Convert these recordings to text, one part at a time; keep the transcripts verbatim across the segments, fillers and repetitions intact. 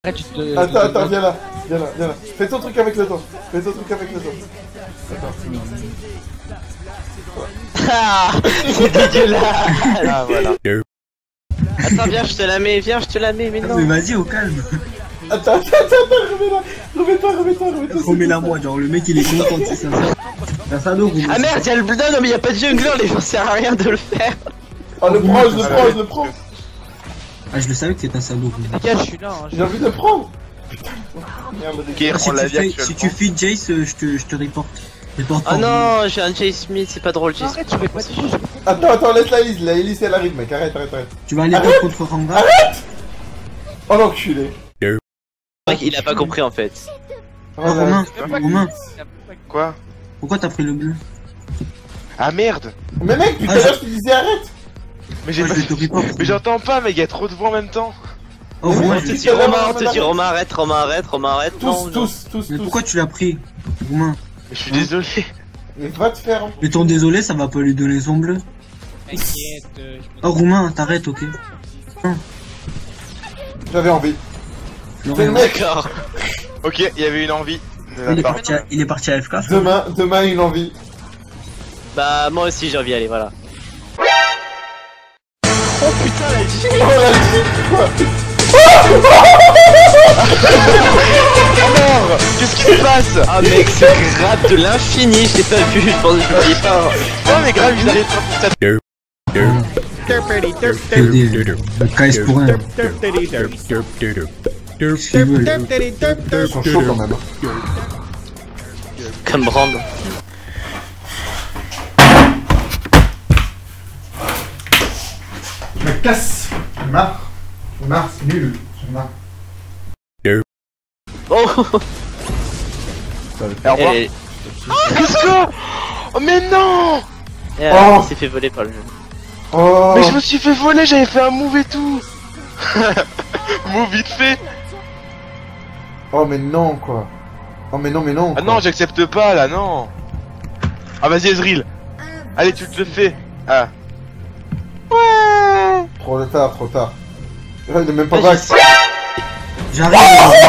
Après, tu te... Attends, attends, viens là, viens là, viens là. Fais ton truc avec le dos. Fais ton truc avec le dos. Attends. Ah, c'est dégueulasse. Ah voilà. Attends, viens, je te la mets, viens, je te la mets, mais non. Mais vas-y, au calme. Attends, attends, attends, remets-la. Remets-toi, remets-toi, remets-toi. Remets-la moi, genre le mec il est content, c'est ça. T'as ça d'eau, Ah merde, y'a le bleu, non mais y'a pas de jungler, les gens sert à rien de le faire. Oh, le prends, je le prends, je le prends. Ah, je le savais que c'était un salaud. Les gars, je suis là, hein. J'ai envie de le prendre. Putain. Merde, Ok, Ah, si, on l'a tu dit fais, actuellement. si tu feed Jace, euh, je te, je te reporte. Reporte Oh non, j'ai un Jay Smith, c'est pas drôle, Jay Smith. Arrête, je vais pas dessus. Attends, attends, laisse la Elise. La Elise, elle arrive, mec. Arrête, arrête, arrête. Tu vas aller Arrête. contre Ranga. Arrête. Oh, l'enculé. Il a pas compris en fait. Oh, Oh, Romain, la- Romain, Quoi? pourquoi t'as pris le bleu? Ah merde! Mais mec, putain, Ah, là, je- je te disais arrête. Mais j'ai Ah, pas... je vais te report. Mais j'entends pas, mec, y a trop de voix en même temps. Oh, Mais Romain, mec, je- On te tu dit te Romain, lèves, on te Romain, dit Romain, arrête, Romain, arrête, Romain, arrête. Tous, Non, non. tous, tous, mais tous. pourquoi tu l'as pris? Romain. Mais je suis désolé. Mais va te faire. Mais ton désolé, ça va pas lui donner son bleu. T'inquiète, euh, je peux... Oh, Romain, t'arrêtes, ok. J'avais envie. Non, C'est le non. mec. D'accord. Ok, il y avait une envie de Il la est part. parti à, il est parti à F K. je crois. Demain, demain, une envie. Bah, moi aussi j'ai envie d'aller, voilà. Oh la vie, quoi. Alors, qu'est-ce qui se passe? Ah mec, c'est grave de l'infini, je l'ai pas vu, je pense que je voyais pas. Oh mais grave, ils arrivent pas pour ça. P D, le K S pour un. Qu'est-ce qu'ils veulent? Ils sont chauds quand même. Comme Brand. Je me casse. Je marre. Je marre, c'est nul. Je marre. Oh. Au revoir. Elle- Qu'est-ce que? Oh mais non! elle- Oh. Il s'est fait voler par le jeu. Oh. Mais je me suis fait voler, j'avais fait un move et tout. Move vite fait. Oh mais non quoi. Oh mais non mais non. Ah quoi. non, j'accepte pas là, non. Ah vas-y Ezreal. Allez, tu te le fais. Ah. Ouais. Trop tard, trop tard. Là, il est même pas Ah, back. J'arrive.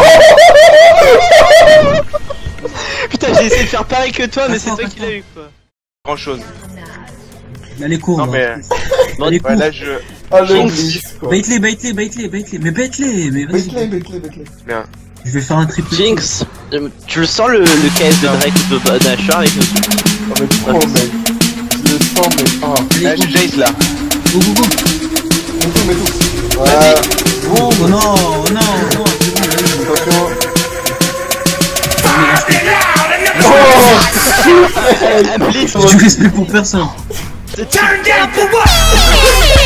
Putain, j'ai essayé de faire pareil que toi, mais c'est Attends, toi qui l'as eu quoi. Grand chose. Allez, cours. Non va. mais. Allez, Ouais, cours. là je. Ah le Jinx. glitch quoi. Bait-les, bait-les, bait-les, bait-les. Mais bait-les, mais Baitley, vas-y. Baitley, Baitley. Bien. Je vais faire un triple. Jinx, euh, tu le sens le, le K S de Drake de de Nashor avec nous? Oh mais trop mec. Je le sens mais. Oh. Allez, Là j'ai Jace là. go, go, go. Mets tout, mets tout. Voilà. Oh, oh non, oh non, non, c'est bon, allez. Attention. Ah, please, J'ai du respect pour personne. c'est-